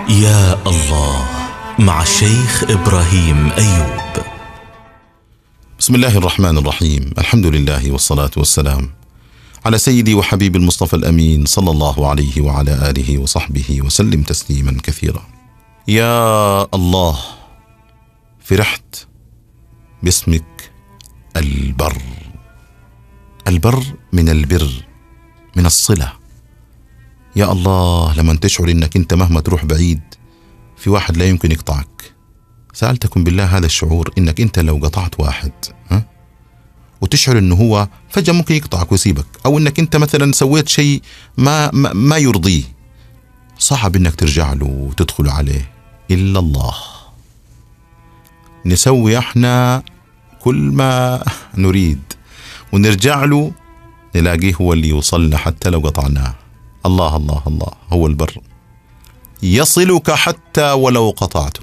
يا الله مع الشيخ إبراهيم أيوب. بسم الله الرحمن الرحيم. الحمد لله والصلاة والسلام على سيدي وحبيب المصطفى الأمين صلى الله عليه وعلى آله وصحبه وسلم تسليما كثيرا. يا الله، فرحت باسمك البر. البر من البر، من الصلة. يا الله، لما تشعر انك انت مهما تروح بعيد في واحد لا يمكن يقطعك. سألتكم بالله هذا الشعور، انك انت لو قطعت واحد وتشعر انه هو فجأة ممكن يقطعك ويسيبك، او انك انت مثلا سويت شيء ما يرضيه، صعب انك ترجع له وتدخل عليه. الا الله، نسوي احنا كل ما نريد ونرجع له نلاقيه هو اللي يوصلنا حتى لو قطعناه. الله الله الله، هو البر. يصلك حتى ولو قطعته،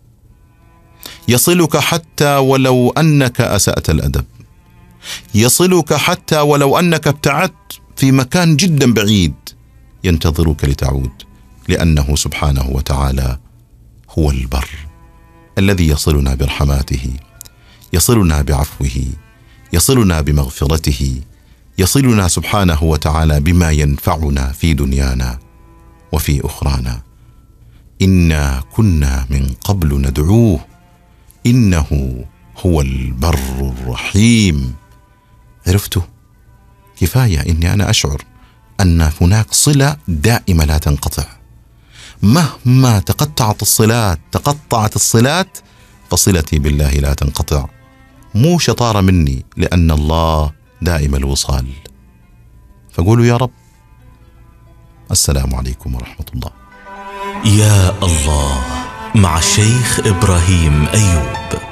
يصلك حتى ولو أنك أسأت الأدب، يصلك حتى ولو أنك ابتعدت في مكان جدا بعيد، ينتظرك لتعود، لأنه سبحانه وتعالى هو البر الذي يصلنا برحماته، يصلنا بعفوه، يصلنا بمغفرته، يصلنا سبحانه وتعالى بما ينفعنا في دنيانا وفي أخرانا. إنا كنا من قبل ندعوه إنه هو البر الرحيم. عرفتوا؟ كفاية إني أنا أشعر أن هناك صلة دائمة لا تنقطع. مهما تقطعت الصلات فصلتي بالله لا تنقطع. مو شطارة مني، لأن الله دائم الوصال. فقولوا يا رب. السلام عليكم ورحمة الله. يا الله مع الشيخ إبراهيم أيوب.